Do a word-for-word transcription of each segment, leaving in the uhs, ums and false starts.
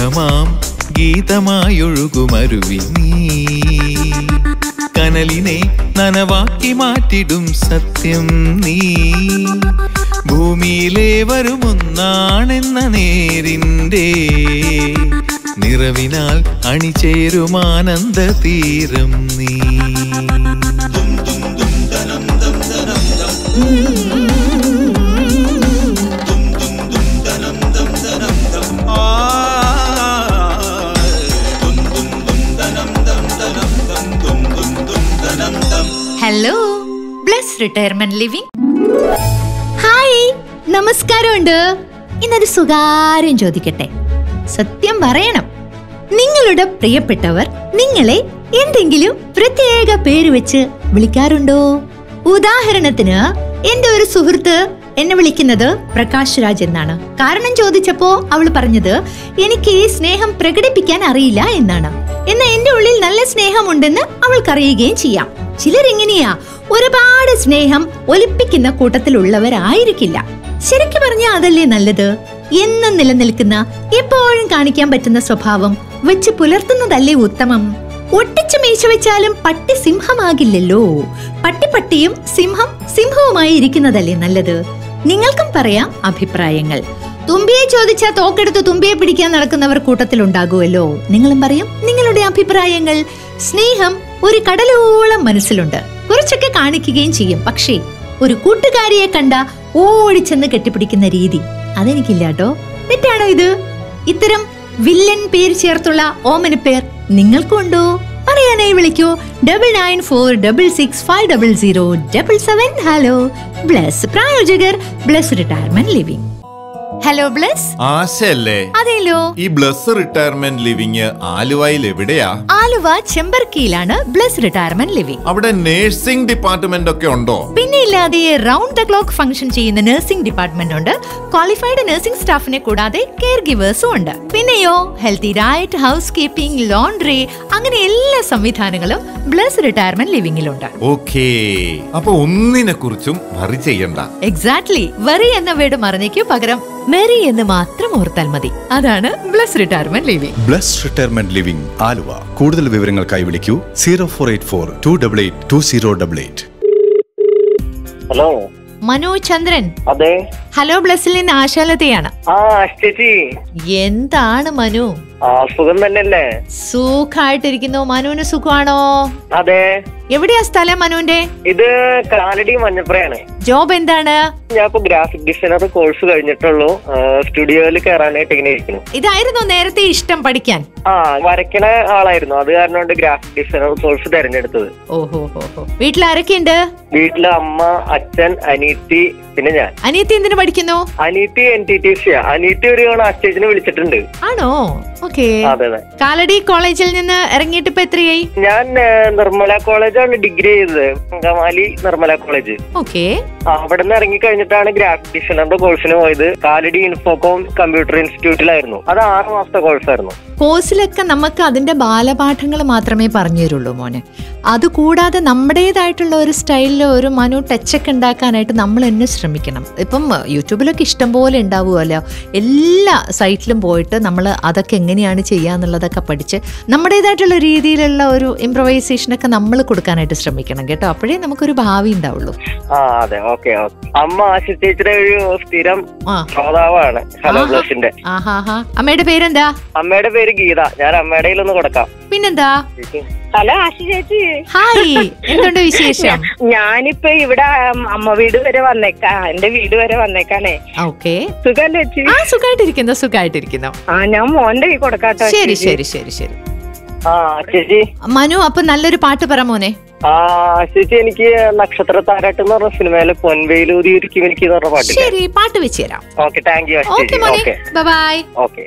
സുഖമാം ഗീതമായൊഴുകുമരുവി നീ കനലിനെ നനവാക്കി മാറ്റിടും സത്യം നീ ഭൂമിയിലെ വരുമൊന്നാണെന്ന നേരിൻ്റെ നിറവിനാൽ അണിചേരുമാനന്ദ തീരം നീ. Hello, bless retirement Living. Hi, നമസ്കാരമുണ്ട്. ഇന്നൊരു സുകാര്യം ചോദിക്കട്ടെ, സത്യം പറയണം. നിങ്ങളുടെ പ്രിയപ്പെട്ടവർ നിങ്ങളെ എന്തെങ്കിലും പ്രത്യേക പേര് വെച്ച് വിളിക്കാറുണ്ടോ? ഉദാഹരണത്തിന് എന്റെ ഒരു സുഹൃത്ത് എന്നെ വിളിക്കുന്നത് പ്രകാശ് രാജ് എന്നാണ്. കാരണം ചോദിച്ചപ്പോ അവൾ പറഞ്ഞത് എനിക്ക് ഈ സ്നേഹം പ്രകടിപ്പിക്കാൻ അറിയില്ല എന്നാണ്. എന്നാൽ എന്റെ ഉള്ളിൽ നല്ല സ്നേഹമുണ്ടെന്ന് അവൾക്കറിയുകയും ചെയ്യാം. ചിലരെങ്ങനെയാ, ഒരുപാട് സ്നേഹം ഒലിപ്പിക്കുന്ന കൂട്ടത്തിലുള്ളവരായിരിക്കില്ല. ശരിക്കും പറഞ്ഞാൽ അതല്ലേ നല്ലത്? എന്നും നിലനിൽക്കുന്ന, എപ്പോഴും കാണിക്കാൻ പറ്റുന്ന സ്വഭാവം വെച്ച് പുലർത്തുന്നതല്ലേ ഉത്തമം? ഒട്ടിച്ചു മീശ വെച്ചാലും പട്ടി സിംഹമാകില്ലല്ലോ. പട്ടി പട്ടിയും സിംഹം സിംഹവുമായി ഇരിക്കുന്നതല്ലേ നല്ലത്? നിങ്ങൾക്കും പറയാം അഭിപ്രായങ്ങൾ. തുമ്പിയെ ചോദിച്ചാൽ തോക്കെടുത്ത് തുമ്പിയെ പിടിക്കാൻ നടക്കുന്നവർ കൂട്ടത്തിലുണ്ടാകുമല്ലോ. നിങ്ങളും പറയും നിങ്ങളുടെ അഭിപ്രായങ്ങൾ. സ്നേഹം ഒരു കടലോളം മനസ്സിലുണ്ട്. കുറച്ചൊക്കെ കാണിക്കുകയും ചെയ്യും. പക്ഷേ ഒരു കൂട്ടുകാരിയെ കണ്ട ഓടിച്ചെന്ന് കെട്ടിപ്പിടിക്കുന്ന രീതി അതെനിക്കില്ലാട്ടോ. തെറ്റാണോ ഇത്? ഇത്തരം വില്ലൻ പേര് ചേർത്തുള്ള ഓമന പേർ നിങ്ങൾക്കുണ്ടോ? പറയാനായി വിളിക്കൂ double nine four double six five double zero double seven. Hello Bless, പ്രായോജകർ Bless retirement Living. Hello Bless. ആശയല്ലേ? അതെല്ലോ. ഈ ബ്ലസ് റിട്ടയർമെന്റ് ലിവിംഗ് ആലുവയിൽ എവിടെയാ? ആലുവ ചെമ്പർക്കിയിലാണ് ബ്ലസ് റിട്ടയർമെന്റ് ലിവിംഗ്. അവിടെ നഴ്സിംഗ് ഡിപ്പാർട്ട്മെന്റ് ഒക്കെ ഉണ്ടോ? പിന്നെ ഇല്ലാതെ റൗണ്ട് ദ ക്ലോക്ക് ഫംഗ്ഷൻ ചെയ്യുന്ന നഴ്സിംഗ് ഡിപ്പാർട്ട്മെന്റ് ഉണ്ട്. ക്വാളിഫൈഡ് നഴ്സിംഗ് സ്റ്റാഫിനെ കൂടാതെ കെയർ ഗിവേഴ്സും ഉണ്ട്. പിന്നെയോ healthy diet, housekeeping, laundry, അങ്ങനെ എല്ലാ സംവിധാനങ്ങളും ബ്ലസ് റിട്ടയർമെന്റ് ലിവിംഗിലുണ്ട്. ഓക്കേ, അപ്പൊ ഒന്നിനെ കുറിച്ചും വറി ചെയ്യണ്ട. എക്സാക്ട്ലി. വറി എന്ന വേർഡ് മറന്നേക്കു, പകരം മെറി എന്ന് മാത്രം ഓർത്താൽ മതി. അതാണ് Bless retirement Living. Bless retirement living Aluva. കൂടുതൽ വിവരങ്ങൾക്കായി വിളിക്കൂ zero four eight four two double eight two zero double eight. Hello, Manu Chandran. അതെ. ഹലോ, ബ്ലസ്സിൽ നിന്ന് ആശാലതയാണ്. ആ അഷ്ടേച്ചി, എന്താണ് മനു? ആ സുഖം തന്നെയല്ലേ? സുഖായിട്ടിരിക്കുന്നു. മനുവിന് സുഖമാണോ? അതെ. എവിടെയാ സ്ഥലം മനുവിന്റെ? ഇത് കാലടി മഞ്ഞപ്പുറയാണ്. ജോബ് എന്താണ്? ഞാൻ ഇപ്പൊ ഗ്രാഫിക് ഡിസൈനർ കോഴ്സ് കഴിഞ്ഞിട്ടുള്ളൂ. സ്റ്റുഡിയോയിൽ കയറാനായിട്ട് ഇങ്ങനെ ഇരിക്കുന്നു. ഇതായിരുന്നു നേരത്തെ ഇഷ്ടം പഠിക്കാൻ? ആ, വരയ്ക്കണ ആളായിരുന്നു. അത് കാരണം കൊണ്ട് ഗ്രാഫിക് ഡിസൈനർ കോഴ്സ് തെരഞ്ഞെടുത്തത്. ഓഹോ ഹോ. വീട്ടിൽ ആരൊക്കെയുണ്ട്? വീട്ടില് അമ്മ, അച്ഛൻ, അനീത്തി, പിന്നെ ഞാൻ. അനിയത്തി എന്തിനു പഠിക്കുന്നു? അനീത്തി എൻ ടി ടി സി. അനീത്തി ഒരു അസ്റ്റേജിനെ വിളിച്ചിട്ടുണ്ട്. ആണോ? ഓക്കെ. അതെ അതെ. കാലടി കോളേജിൽ നിന്ന് ഇറങ്ങിയിട്ട് ഇപ്പൊ എത്രയായി? ഞാൻ നിർമ്മല കോളേജാണ് ഡിഗ്രി ചെയ്തത്. അങ്കമാലി നിർമ്മല കോളേജ്. ഓക്കെ. അവിടെ നിന്ന് ഇറങ്ങി കഴിഞ്ഞിട്ടാണ് ഗ്രാഫിക് ഡിസൈനറിന്റെ കോഴ്സിന് പോയത്. കാലടി ഇൻഫോകോം കമ്പ്യൂട്ടർ ഇൻസ്റ്റിറ്റ്യൂട്ടിലായിരുന്നു. അത് ആറ് മാസത്തെ കോഴ്സായിരുന്നു. കോഴ്സിലൊക്കെ നമുക്ക് അതിന്റെ ബാലപാഠങ്ങൾ മാത്രമേ പറഞ്ഞു തരുള്ളൂ മോനെ. അതുകൂടാതെ നമ്മുടേതായിട്ടുള്ള ഒരു സ്റ്റൈലിൽ ഒരു മനു ടച്ചൊക്കെ ഉണ്ടാക്കാനായിട്ട് നമ്മൾ തന്നെ ശ്രമിക്കണം. ഇപ്പം യൂട്യൂബിലൊക്കെ ഇഷ്ടം പോലെ ഉണ്ടാവുമല്ലോ. എല്ലാ സൈറ്റിലും പോയിട്ട് നമ്മൾ അതൊക്കെ എങ്ങനെയാണ് ചെയ്യാന്നുള്ളതൊക്കെ പഠിച്ച് നമ്മുടേതായിട്ടുള്ള രീതിയിലുള്ള ഒരു ഇംപ്രവൈസേഷനൊക്കെ നമ്മൾ കൊടുക്കാനായിട്ട് ശ്രമിക്കണം കേട്ടോ. അപ്പോഴേ നമുക്കൊരു ഭാവി ഉണ്ടാവുള്ളൂ. ആ അതെ. Okay okay. അമ്മ ആശിച്ചേച്ചിയുടെ ഒരു സ്ഥിരം ശ്രോതാവാണ് ഹലോ ബ്ലസിന്റെ. അമ്മയുടെ പേരെന്താ? അമ്മയുടെ പേര് ഗീത. ഞാൻ അമ്മയുടെ കയ്യിലൊന്ന് കൊടുക്കാം. പിന്നെന്താ? ഹലോ ആശി ചേച്ചി. ഹായ്, എന്തുണ്ട് വിശേഷം? ഞാനിപ്പോ ഇവിടെ അമ്മ വീട് വരെ വന്നേക്കാ. എന്റെ വീട് വരെ വന്നേക്കാണേ. ഓക്കെ. സുഖല്ലേ ചേച്ചി? ആ, സുഖായിട്ടിരിക്കുന്നു സുഖായിട്ടിരിക്കുന്നു. ആ, ഞാൻ മോന്റെ കൈ കൊടുക്കാട്ടോ. ശരി ശരി ശരി ശരി. ആ ചേച്ചി. മനു, അപ്പൊ നല്ലൊരു പാട്ട് പറ മോനെ. ആ ചേച്ചി, എനിക്ക് നക്ഷത്ര താരാട്ട് എന്ന് പറഞ്ഞ സിനിമയില് പൊൻവേലൂരി ഒരുക്കി എനിക്ക് എന്ന് പറഞ്ഞ പാട്ട്. ശരി, പാട്ട് വെച്ച് തരാം. Okay, thank you. ഓക്കെ മോനെ, ബൈ ബൈ. ഓക്കെ.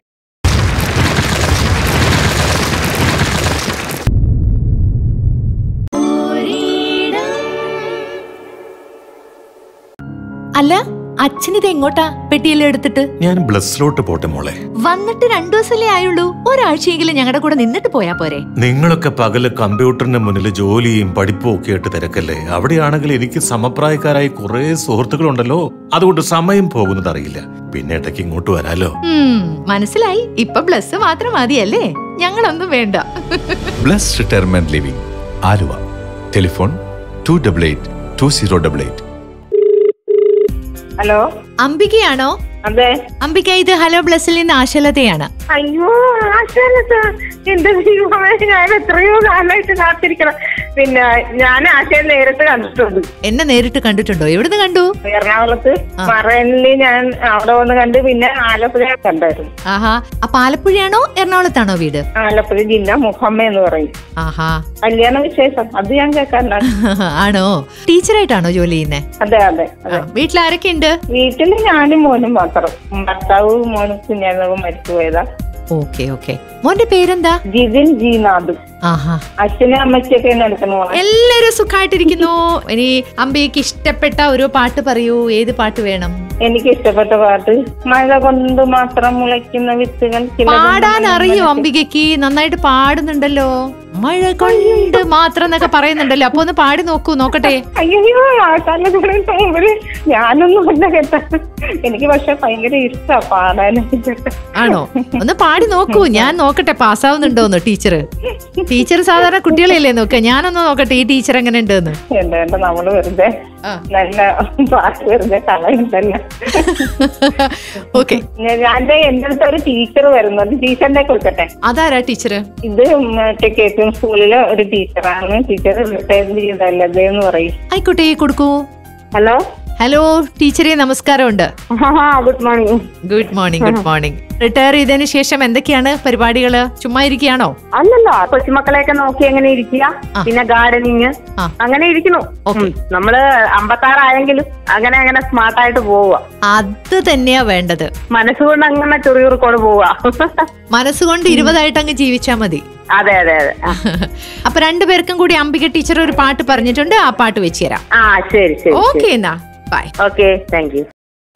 അല്ല, അച്ഛനിത് എങ്ങോട്ടാ പെട്ടിയെല്ലാം എടുത്തിട്ട്? ഞാൻ ബ്ലസ്സിലോട്ട് പോട്ടെ മോളെ. വന്നിട്ട് രണ്ടു ദിവസമല്ലേ ആയുള്ളൂ, ഒരാഴ്ചയെങ്കിലും ഞങ്ങളുടെ കൂടെ നിന്നിട്ട് പോയാ പോരെ? നിങ്ങളൊക്കെ പകല് കമ്പ്യൂട്ടറിന് മുന്നിൽ ജോലിയും പഠിപ്പും ഒക്കെ ആയിട്ട് തിരക്കല്ലേ. അവിടെയാണെങ്കിൽ എനിക്ക് സമപ്രായക്കാരായി കുറെ സുഹൃത്തുക്കളുണ്ടല്ലോ, അതുകൊണ്ട് സമയം പോകുന്നത് അറിയില്ല. പിന്നെ ഇടയ്ക്ക് ഇങ്ങോട്ട് വരാലോ. മനസ്സിലായി. ഇപ്പൊ ബ്ലസ് മാത്രം മതിയല്ലേ, ഞങ്ങളൊന്നും വേണ്ട. Bless retirement living Aluva. Telephone two double eight two zero double eight. Hello, അംബികയാണോ? അതെ. അംബിക, ഇത് ഹലോ ബ്ലസ്സിൽ നിന്ന് ആശലതയാണ്. അയ്യോ ആശാലത്ത, എന്റെ ദൈവമേ, ഞാൻ എത്രയോ കാലമായിട്ട് കാത്തിരിക്കണം. പിന്നെ ഞാൻ ആശയെ നേരിട്ട് കണ്ടിട്ടുണ്ട്. എന്നെ നേരിട്ട് കണ്ടിട്ടുണ്ടോ? എവിടുന്ന് കണ്ടു? എറണാകുളത്ത് മറൈനില് ഞാൻ അവിടെ വന്ന് കണ്ട്, പിന്നെ ആലപ്പുഴ കണ്ടായിരുന്നു. ആഹാ. അപ്പൊ ആലപ്പുഴയാണോ എറണാകുളത്താണോ വീട്? ആലപ്പുഴ ജില്ല മുഹമ്മ എന്ന് പറയും. ആഹാ. കല്യാണ വിശേഷം അത് ഞാൻ കേൾക്കാറുണ്ട്. ആണോ? ടീച്ചറായിട്ടാണോ ജോലി ചെയ്യുന്നത്? അതെ അതെ അതെ. വീട്ടിൽ ആരൊക്കെ ഉണ്ട്? വീട്ടില് ഞാനും മോനും മാത്രം. ഭർത്താവ് മോനും കുഞ്ഞാനും മരിച്ചുപോയതാ. Okay okay. മോന്റെ പേരെന്താ? ജിതിൻ ജീനാഥ്. ആഹാ. അച്ഛനും അമ്മച്ചൊക്കെ എടുക്കുന്നു. എല്ലാരും സുഖമായിട്ടിരിക്കുന്നു. ഇനി അംബികയ്ക്ക് ഇഷ്ടപ്പെട്ട ഒരു പാട്ട് പറയൂ. ഏത് പാട്ട് വേണം? എനിക്ക് ഇഷ്ടപ്പെട്ട പാട്ട് മഴ കൊണ്ട് മാത്രം മുളയ്ക്കുന്ന വിത്തുകൾ. പാടാൻ അറിയോ അംബികയ്ക്ക്? നന്നായിട്ട് പാടുന്നുണ്ടല്ലോ. മഴ കൊണ്ട് മാത്രം എന്നൊക്കെ പറയുന്നുണ്ടല്ലോ. അപ്പൊ ഒന്ന് പാടി നോക്കൂ, നോക്കട്ടെ. അയ്യോ ആൾക്കാരുടെ ഞാനൊന്നും അല്ല കേട്ട. എനിക്ക് പക്ഷെ ഭയങ്കര ഇഷ്ടാ പാടാനായിട്ട്. ആണോ? ഒന്ന് പാടി നോക്കൂ, ഞാൻ നോക്കട്ടെ പാസ്സാവുന്നുണ്ടോന്ന്. ടീച്ചർ ടീച്ചർ സാധാരണ കുട്ടികളെയല്ലേ നോക്ക, ഞാനൊന്ന് നോക്കട്ടെ ഈ ടീച്ചർ എങ്ങനെ ഉണ്ടെന്ന്. എന്താ എന്താ നമ്മള് വെറുതെ നല്ല പാട്ട് വെറുതെ കളയുന്നല്ല. ഓക്കെ. ഞാൻ എന്റെ അടുത്ത് ഒരു ടീച്ചർ വരുന്നുണ്ട്, ടീച്ചറിനെ കൊടുക്കട്ടെ. അതാരാ ടീച്ചർ? ഇത് മറ്റേ കേപ്പിംഗ് സ്കൂളിലെ ഒരു ടീച്ചറാണ്. ടീച്ചർ റിട്ടയർ ചെയ്തല്ലേ എന്ന് പറയും. ആയിക്കോട്ടെ, കൊടുക്കൂ. ഹലോ ഹലോ ടീച്ചറെ, നമസ്കാരമുണ്ട്. Good morning. Good morning. Good morning. Retire ചെയ്തതിനു ശേഷം എന്തൊക്കെയാണ് പരിപാടികള്? ചുമ്മാ ഇരിക്കുകയാണോ? അല്ലല്ല, കൊച്ചുമക്കളെയൊക്കെ നോക്കി എങ്ങനെ ഇരിക്കുക, പിന്നെ ഗാർഡനിങ്, അങ്ങനെ ഇരിക്കുന്നു. നമ്മള് അമ്പത്താറായെങ്കിലും അങ്ങനെ അങ്ങനെ സ്മാർട്ടായിട്ട് പോവുക. അത് തന്നെയാ വേണ്ടത്. മനസ്സുകൊണ്ട് അങ്ങനെ ചെറിയൂർക്കോട് പോവുക. മനസ്സുകൊണ്ട് ഇരുപതായിട്ട് അങ്ങ് ജീവിച്ചാ മതി. അതെ അതെ അതെ. അപ്പൊ രണ്ടുപേർക്കും കൂടി അംബിക ടീച്ചർ ഒരു പാട്ട് പറഞ്ഞിട്ടുണ്ട്, ആ പാട്ട് വെച്ച് തരാം. ആ ശരി ശരി. ഓക്കെ എന്നാ, ബൈ. Okay, thank U.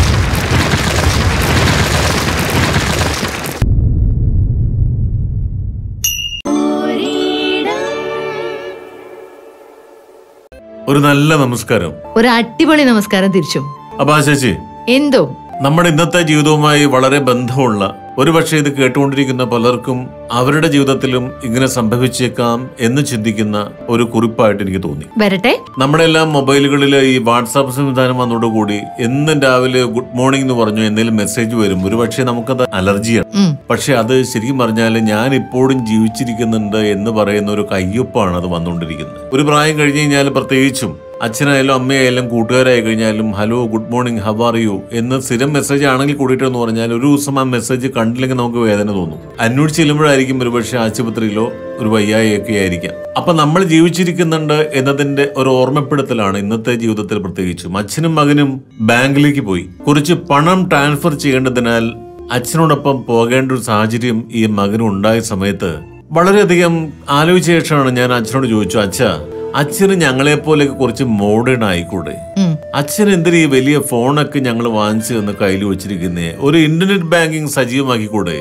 ഒരു നല്ല നമസ്കാരം. ഒരു അടിപൊളി നമസ്കാരം തിരിച്ചും. അപ്പൊ ആശേച്ചി, എന്തോ നമ്മുടെ ഇന്നത്തെ ജീവിതവുമായി വളരെ ബന്ധമുള്ള, ഒരുപക്ഷെ ഇത് കേട്ടുകൊണ്ടിരിക്കുന്ന പലർക്കും അവരുടെ ജീവിതത്തിലും ഇങ്ങനെ സംഭവിച്ചേക്കാം എന്ന് ചിന്തിക്കുന്ന ഒരു കുറിപ്പായിട്ട് എനിക്ക് തോന്നി. വരട്ടെ. നമ്മുടെ എല്ലാം മൊബൈലുകളിൽ ഈ വാട്സാപ്പ് സംവിധാനം വന്നതോടുകൂടി എന്നും രാവിലെ ഗുഡ് മോർണിംഗ് എന്ന് പറഞ്ഞു എന്തെങ്കിലും മെസ്സേജ് വരും. ഒരുപക്ഷെ നമുക്കത് അലർജിയാണ്. പക്ഷെ അത് ശരിക്കും പറഞ്ഞാൽ ഞാൻ ഇപ്പോഴും ജീവിച്ചിരിക്കുന്നുണ്ട് എന്ന് പറയുന്ന ഒരു കയ്യൊപ്പാണ് അത് വന്നുകൊണ്ടിരിക്കുന്നത്. ഒരു പ്രായം കഴിഞ്ഞ് കഴിഞ്ഞാൽ, പ്രത്യേകിച്ചും അച്ഛനായാലും അമ്മയായാലും കൂട്ടുകാരായി കഴിഞ്ഞാലും hello good morning how are you എന്ന് സ്ഥിരം മെസ്സേജ് ആണെങ്കിൽ കൂടിയിട്ടെന്ന് പറഞ്ഞാൽ ഒരു ദിവസം ആ മെസ്സേജ് കണ്ടില്ലെങ്കിൽ നമുക്ക് വേദന തോന്നും. അന്വേഷിച്ച് ചെല്ലുമ്പോഴായിരിക്കും ഒരുപക്ഷെ ആശുപത്രിയിലോ ഒരു വയ്യായൊക്കെ ആയിരിക്കാം. അപ്പൊ നമ്മൾ ജീവിച്ചിരിക്കുന്നുണ്ട് എന്നതിന്റെ ഒരു ഓർമ്മപ്പെടുത്തലാണ് ഇന്നത്തെ ജീവിതത്തിൽ. പ്രത്യേകിച്ചും അച്ഛനും മകനും ബാങ്കിലേക്ക് പോയി കുറച്ച് പണം ട്രാൻസ്ഫർ ചെയ്യേണ്ടതിനാൽ അച്ഛനോടൊപ്പം പോകേണ്ട ഒരു സാഹചര്യം ഈ മകനും ഉണ്ടായ സമയത്ത് വളരെയധികം ആലോചിച്ച ശേഷമാണ് ഞാൻ അച്ഛനോട് ചോദിച്ചു, അച്ഛാ അച്ഛന് ഞങ്ങളെ പോലെയൊക്കെ കുറച്ച് മോഡേൺ ആയിക്കൂടെ? അച്ഛൻ എന്തിനാ ഈ വലിയ ഫോണൊക്കെ ഞങ്ങൾ വാങ്ങിച്ചു തന്ന് കയ്യിൽ വെച്ചിരിക്കുന്നേ? ഒരു ഇന്റർനെറ്റ് ബാങ്കിങ് സജീവമാക്കിക്കൂടെ?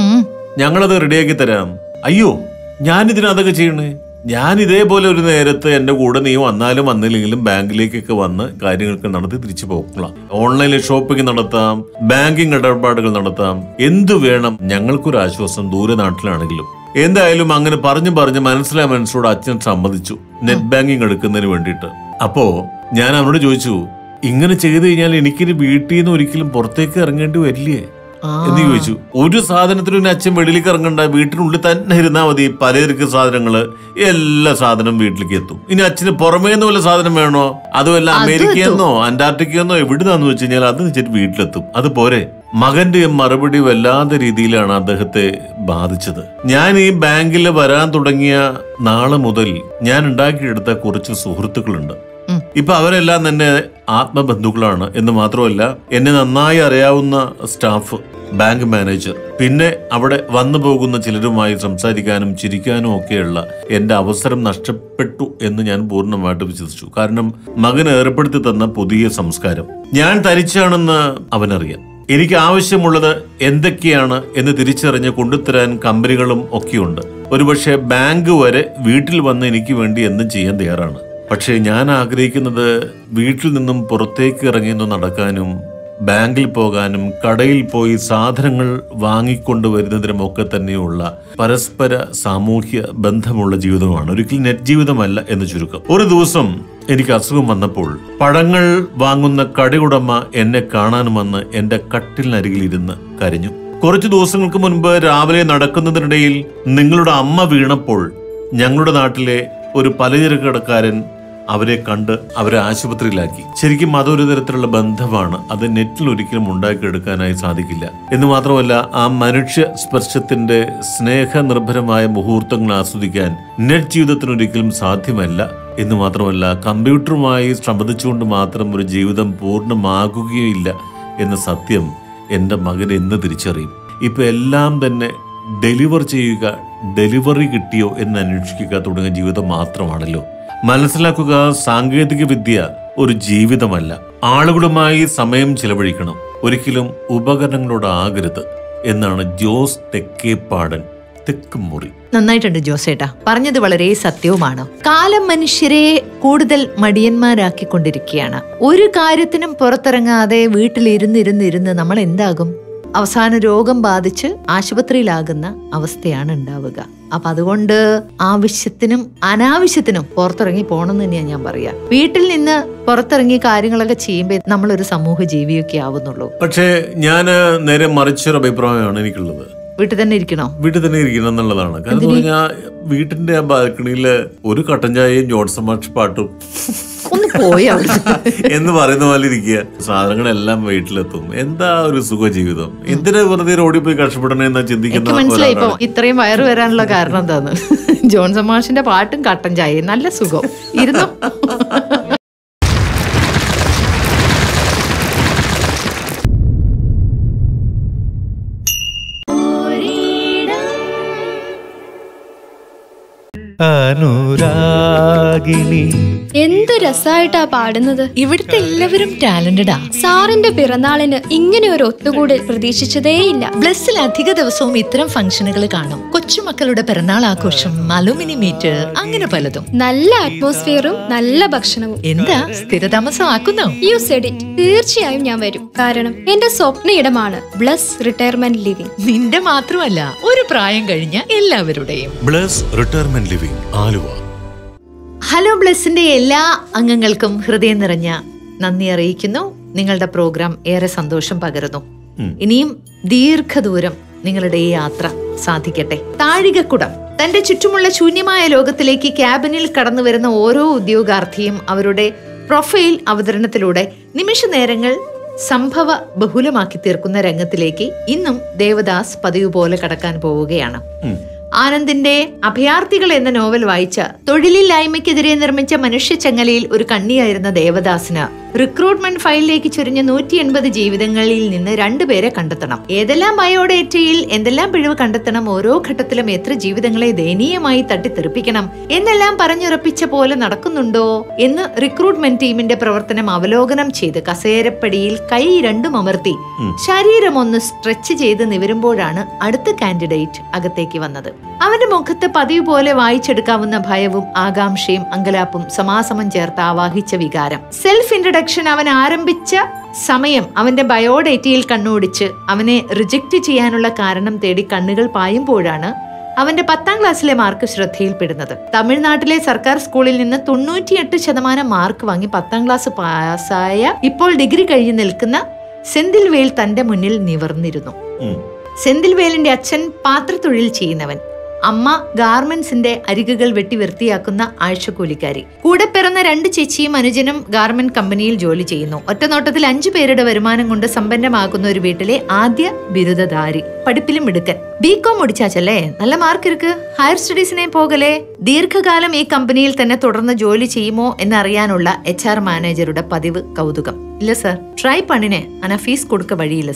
ഞങ്ങളത് റെഡിയാക്കി തരാം. അയ്യോ, ഞാനിതിന് അതൊക്കെ ചെയ്യണേ. ഞാൻ ഇതേപോലെ ഒരു നേരത്ത് എന്റെ കൂടെ നീ വന്നാലും വന്നില്ലെങ്കിലും ബാങ്കിലേക്കൊക്കെ വന്ന് കാര്യങ്ങൾക്ക് നടത്തി തിരിച്ചു പോകலாம். ഓൺലൈനിൽ ഷോപ്പിംഗ് നടത്താം, ബാങ്കിങ് ഇടപാടുകൾ നടത്താം, എന്തു വേണം. ഞങ്ങൾക്കൊരു ആശ്വാസം ദൂരെ നാട്ടിലാണെങ്കിലും. എന്തായാലും അങ്ങനെ പറഞ്ഞു പറഞ്ഞ് മനസ്സിലായ മനസ്സോട് അച്ഛൻ സമ്മതിച്ചു നെറ്റ് ബാങ്കിങ് എടുക്കുന്നതിന് വേണ്ടിയിട്ട്. അപ്പോ ഞാൻ അവനോട് ചോദിച്ചു, ഇങ്ങനെ ചെയ്തു കഴിഞ്ഞാൽ എനിക്കിനി വീട്ടിൽ നിന്ന് ഒരിക്കലും പുറത്തേക്ക് ഇറങ്ങേണ്ടി വരില്ലേ എന്ന് ചോദിച്ചു. ഒരു സാധനത്തിനും അച്ഛൻ വെളിയിലേക്ക് ഇറങ്ങണ്ട, വീട്ടിനുള്ളിൽ തന്നെ ഇരുന്നാൽ മതി. പലചരക്ക് സാധനങ്ങള് എല്ലാ സാധനം വീട്ടിലേക്ക് എത്തും. ഇനി അച്ഛന് പുറമേന്ന് വല്ല സാധനം വേണോ, അതുമല്ല അമേരിക്കയെന്നോ അന്റാർട്ടിക്കയെന്നോ എവിടുന്നാന്ന് വെച്ച് കഴിഞ്ഞാൽ അത് വെച്ചിട്ട് വീട്ടിലെത്തും. അതുപോലെ മകന്റെ മറുപടി വല്ലാത്ത രീതിയിലാണ് അദ്ദേഹത്തെ ബാധിച്ചത്. ഞാൻ ഈ ബാങ്കിൽ വരാൻ തുടങ്ങിയ നാളെ മുതൽ ഞാൻ ഉണ്ടാക്കിയെടുത്ത കുറച്ച് സുഹൃത്തുക്കളുണ്ട്. ഇപ്പൊ അവരെല്ലാം തന്നെ ആത്മബന്ധുക്കളാണ് എന്ന് മാത്രമല്ല എന്നെ നന്നായി അറിയാവുന്ന സ്റ്റാഫ്. ബാങ്ക് മാനേജർ, പിന്നെ അവിടെ വന്നു പോകുന്ന ചിലരുമായി സംസാരിക്കാനും ചിരിക്കാനും ഒക്കെയുള്ള എന്റെ അവസരം നഷ്ടപ്പെട്ടു എന്ന് ഞാൻ പൂർണ്ണമായിട്ട് വിശ്വസിച്ചു. കാരണം മകൻ ഏർപ്പെടുത്തി തന്ന പുതിയ സംസ്കാരം ഞാൻ തരിച്ചാണെന്ന് അവനറിയാം. എനിക്ക് ആവശ്യമുള്ളത് എന്തൊക്കെയാണ് എന്ന് തിരിച്ചറിഞ്ഞ് കൊണ്ടുതരാൻ കമ്പനികളും ഒക്കെയുണ്ട്. ഒരുപക്ഷെ ബാങ്ക് വരെ വീട്ടിൽ വന്ന് എനിക്ക് വേണ്ടി എന്തും ചെയ്യാൻ തയ്യാറാണ്. പക്ഷേ ഞാൻ ആഗ്രഹിക്കുന്നത് വീട്ടിൽ നിന്നും പുറത്തേക്ക് ഇറങ്ങിയൊന്ന് നടക്കാനും ബാങ്കിൽ പോകാനും കടയിൽ പോയി സാധനങ്ങൾ വാങ്ങിക്കൊണ്ടുവരുന്നതിനുമൊക്കെ തന്നെയുള്ള പരസ്പര സാമൂഹ്യ ബന്ധമുള്ള ജീവിതമാണ്, ഒരിക്കലും നെറ്റ് ജീവിതമല്ല എന്ന് ചുരുക്കം. ഒരു ദിവസം എനിക്ക് അസുഖം വന്നപ്പോൾ പഴങ്ങൾ വാങ്ങുന്ന കടയുടമ എന്നെ കാണാൻ വന്ന് എന്റെ കട്ടിലിനരികിൽ ഇരുന്ന് കരഞ്ഞു. കുറച്ചു ദിവസങ്ങൾക്ക് മുൻപ് രാവിലെ നടക്കുന്നതിനിടയിൽ നിങ്ങളുടെ അമ്മ വീണപ്പോൾ ഞങ്ങളുടെ നാട്ടിലെ ഒരു പലചരക്ക് കടക്കാരൻ അവരെ കണ്ട് അവരെ ആശുപത്രിയിലാക്കി. ശരിക്കും അതൊരു തരത്തിലുള്ള ബന്ധമാണ്, അത് നെറ്റിൽ ഒരിക്കലും ഉണ്ടാക്കിയെടുക്കാനായി സാധിക്കില്ല. എന്ന് മാത്രമല്ല, ആ മനുഷ്യ സ്പർശത്തിന്റെ സ്നേഹനിർഭരമായ മുഹൂർത്തങ്ങൾ ആസ്വദിക്കാൻ നെറ്റ് ജീവിതത്തിനൊരിക്കലും സാധ്യമല്ല. എന്ന് മാത്രമല്ല, കമ്പ്യൂട്ടറുമായി സംബന്ധിച്ചുകൊണ്ട് മാത്രം ഒരു ജീവിതം പൂർണ്ണമാകുകയില്ല എന്ന സത്യം എൻ്റെ മകൻ എന്ന് തിരിച്ചറിയും. ഇപ്പൊ എല്ലാം തന്നെ ഡെലിവർ ചെയ്യുക, ഡെലിവറി കിട്ടിയോ എന്ന് അന്വേഷിക്കുക തുടങ്ങിയ ജീവിതം മാത്രമാണല്ലോ. മനസ്സിലാക്കുക, സാങ്കേതിക വിദ്യ ഒരു ജീവിതമല്ല. ആളുകളുമായി സമയം ചിലവഴിക്കണം, ഒരിക്കലും ഉപകരണങ്ങളോടാകരുത് എന്നാണ് ജോസ് തെക്കേപ്പാടൻ, തെക്കും മുറി. നന്നായിട്ടുണ്ട് ജോസേട്ടാ, പറഞ്ഞത് വളരെ സത്യവുമാണ്. കാലം മനുഷ്യരെ കൂടുതൽ മടിയന്മാരാക്കിക്കൊണ്ടിരിക്കുകയാണ്. ഒരു കാര്യത്തിനും പുറത്തിറങ്ങാതെ വീട്ടിലിരുന്നിരുന്നിരുന്ന് നമ്മൾ എന്താകും? അവസാന രോഗം ബാധിച്ച് ആശുപത്രിയിലാകുന്ന അവസ്ഥയാണ് ഉണ്ടാവുക. അപ്പൊ അതുകൊണ്ട് ആവശ്യത്തിനും അനാവശ്യത്തിനും പുറത്തിറങ്ങി പോകണം എന്ന് തന്നെയാണ് ഞാൻ പറയാ. വീട്ടിൽ നിന്ന് പുറത്തിറങ്ങി കാര്യങ്ങളൊക്കെ ചെയ്യുമ്പോൾ നമ്മളൊരു സമൂഹ ജീവിയൊക്കെ ആവുന്നുള്ളൂ. പക്ഷേ ഞാൻ നേരെ മറിച്ചൊരു അഭിപ്രായമാണ് എനിക്കുള്ളത്. വീട്ടിൽ തന്നെ ഇരിക്കണോ? വീട്ടിൽ തന്നെ ഇരിക്കണം എന്നുള്ളതാണ്. കാരണം പറഞ്ഞാൽ വീട്ടിന്റെ ആ ബാൽക്കണിയില് ഒരു കട്ടൻ ചായയും ജോൺസൺ മാഷ് പാട്ടും ഒന്ന് പോയാ എന്ന് പറയുന്ന പോലെ ഇരിക്കുക. സാധനങ്ങളെല്ലാം വീട്ടിലെത്തും. എന്താ ഒരു സുഖ ജീവിതം. എന്തിനാ വെറുതെ റോഡിൽ പോയി കഷ്ടപ്പെടണേ എന്നാ ചിന്തിക്കുന്ന. മനസ്സിലായി ഇപ്പൊ ഇത്രയും വയറ് വരാനുള്ള കാരണം എന്താന്ന്. ജോൺസൺ മാഷിന്റെ പാട്ടും കട്ടൻ ചായയും നല്ല സുഖം ഇരുന്നു. അനുരാഗിണി എന്ത് രസായിട്ടാ പാടുന്നത്. ഇവിടുത്തെ എല്ലാവരും ടാലന്റഡാ. സാറിന്റെ പിറന്നാളിന് ഇങ്ങനെ ഒരു ഒത്തുകൂടൽ പ്രതീക്ഷിച്ചതേയില്ല. ബ്ലസ്സിൽ അധിക ദിവസവും ഇത്തരം ഫംഗ്ഷനുകൾ കാണും. കൊച്ചുമക്കളുടെ പിറന്നാൾ ആഘോഷം, അലുമിനി മീറ്റ്, അങ്ങനെ പലതും. നല്ല അറ്റ്മോസ്ഫിയറും നല്ല ഭക്ഷണവും. എന്താ സ്ഥിരതാമസം ആക്കുന്നോ? You said it. തീർച്ചയായും ഞാൻ വരും. കാരണം എന്റെ സ്വപ്ന ഇടമാണ് ബ്ലസ് റിട്ടയർമെന്റ് ലിവിംഗ്. നിന്റെ മാത്രമല്ല, ഒരു പ്രായം കഴിഞ്ഞ എല്ലാവരുടെയും. Bless retirement living, Aluva. Hello ബ്ലസ്സിന്റെ എല്ലാ അംഗങ്ങൾക്കും ഹൃദയം നിറഞ്ഞ നന്ദി അറിയിക്കുന്നു. നിങ്ങളുടെ പ്രോഗ്രാം ഏറെ സന്തോഷം പകരുന്നു. ഇനിയും ദീർഘദൂരം നിങ്ങളുടെ ഈ യാത്ര സാധിക്കട്ടെ. താഴികക്കുടം. തന്റെ ചുറ്റുമുള്ള ശൂന്യമായ ലോകത്തിലേക്ക് ക്യാബിനിൽ കടന്നു വരുന്ന ഓരോ ഉദ്യോഗാർത്ഥിയും അവരുടെ പ്രൊഫൈൽ അവതരണത്തിലൂടെ നിമിഷ നേരങ്ങൾ സംഭവ ബഹുലമാക്കി തീർക്കുന്ന രംഗത്തിലേക്ക് ഇന്നും ദേവദാസ് പതിവ് പോലെ കടക്കാൻ പോവുകയാണ്. ആനന്ദിന്റെ അഭയാർത്ഥികൾ എന്ന നോവൽ വായിച്ച തൊഴിലില്ലായ്മയ്ക്കെതിരെ നിർമ്മിച്ച മനുഷ്യച്ചങ്ങലയിൽ ഒരു കണ്ണിയായിരുന്ന ദേവദാസിന് റിക്രൂട്ട്മെന്റ് ഫയലിലേക്ക് ചുരുങ്ങിയ നൂറ്റി എൺപത് ജീവിതങ്ങളിൽ നിന്ന് രണ്ടുപേരെ കണ്ടെത്തണം. ഏതെല്ലാം ബയോഡേറ്റയിൽ എന്തെല്ലാം പിഴവ് കണ്ടെത്തണം, ഓരോ ഘട്ടത്തിലും എത്ര ജീവിതങ്ങളെ ദയനീയമായി തട്ടിത്തെറിപ്പിക്കണം എന്നെല്ലാം പറഞ്ഞുറപ്പിച്ച പോലെ നടക്കുന്നുണ്ടോ എന്ന് റിക്രൂട്ട്മെന്റ് ടീമിന്റെ പ്രവർത്തനം അവലോകനം ചെയ്ത് കസേരപ്പടിയിൽ കൈ രണ്ടും അമർത്തി ശരീരം ഒന്ന് സ്ട്രെച്ച് ചെയ്ത് നിവരുമ്പോഴാണ് അടുത്ത കാൻഡിഡേറ്റ് അകത്തേക്ക് വന്നത്. അവന്റെ മുഖത്ത് പതിവ് പോലെ വായിച്ചെടുക്കാവുന്ന ഭയവും ആകാംക്ഷയും അങ്കലാപ്പും സമാസമം ചേർത്ത് ആവാഹിച്ച വികാരം. സെൽഫ് ഇൻട്രഡക്ഷൻ അവൻ ആരംഭിച്ച സമയം അവന്റെ ബയോഡേറ്റയിൽ കണ്ണോടിച്ച് അവനെ റിജക്റ്റ് ചെയ്യാനുള്ള കാരണം തേടി കണ്ണുകൾ പായുമ്പോഴാണ് അവന്റെ പത്താം ക്ലാസ്സിലെ മാർക്ക് ശ്രദ്ധയിൽപ്പെടുന്നത്. തമിഴ്നാട്ടിലെ സർക്കാർ സ്കൂളിൽ നിന്ന് തൊണ്ണൂറ്റിയെട്ട് ശതമാനം മാർക്ക് വാങ്ങി പത്താം ക്ലാസ് പാസ്സായ ഇപ്പോൾ ഡിഗ്രി കഴിഞ്ഞ് നിൽക്കുന്ന സെന്തിൽവേൽ തന്റെ മുന്നിൽ നിവർന്നിരുന്നു. സെന്തിൽവേലിന്റെ അച്ഛൻ പാത്രത്തൊഴിൽ ചെയ്യുന്നവൻ, അമ്മ ഗാർമെന്റ്സിന്റെ അരികുകൾ വെട്ടി വൃത്തിയാക്കുന്ന ആഴ്ചക്കൂലിക്കാരി. കൂടെ പിറന്ന രണ്ട് ചേച്ചിയും അനുജനും ഗാർമെന്റ് കമ്പനിയിൽ ജോലി ചെയ്യുന്നു. ഒറ്റനോട്ടത്തിൽ അഞ്ചു പേരുടെ വരുമാനം കൊണ്ട് സമ്പന്നമാകുന്ന ഒരു വീട്ടിലെ ആദ്യ ബിരുദധാരി. പഠിപ്പിലും മിടുക്കൻ. ബികോം മുടിച്ചാച്ചല്ലേ, നല്ല മാർക്ക് ഇருக்கு, ഹയർ സ്റ്റഡീസിനെ പോകലേ. ദീർഘകാലം ഈ കമ്പനിയിൽ തന്നെ തുടർന്ന് ജോലി ചെയ്യുമോ എന്നറിയാനുള്ള എച്ച് ആർ മാനേജറുടെ പതിവ് കൗതുകം. ഇല്ല സർ, ട്രൈ പണിനെ അന ഫീസ് കൊടുക്ക വഴിയില്ല സർ.